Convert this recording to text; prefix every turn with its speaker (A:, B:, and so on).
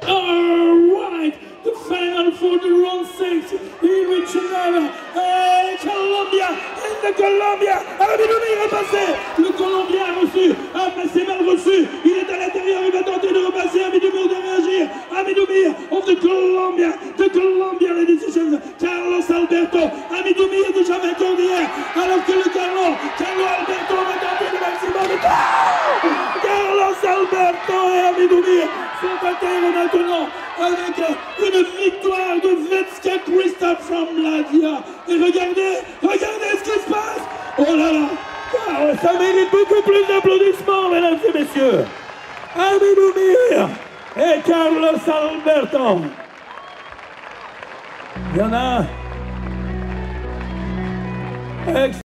A: Alright, the final for the round 6, in which Colombia, in the Colombia, Amidoumi est repassé, le Colombien a reçu, mais c'est mal reçu, il est à l'intérieur, il va tenter de repasser, Amidoumi doit réagir, Amidoumi of the Colombia, ladies and gentlemen, Carlos Alberto, Amidoumi est déjà vainqueur d'hier, alors que le Carlos Alberto va tenter le maximum de temps. Carlos Alberto et Amidoumi sont à terre maintenant avec une victoire de Vetska Krista from Latvia. Et regardez ce qui se passe. Oh là là, ça mérite beaucoup plus d'applaudissements, mesdames et messieurs. Amidoumi et Carlos Alberto. Il y en a.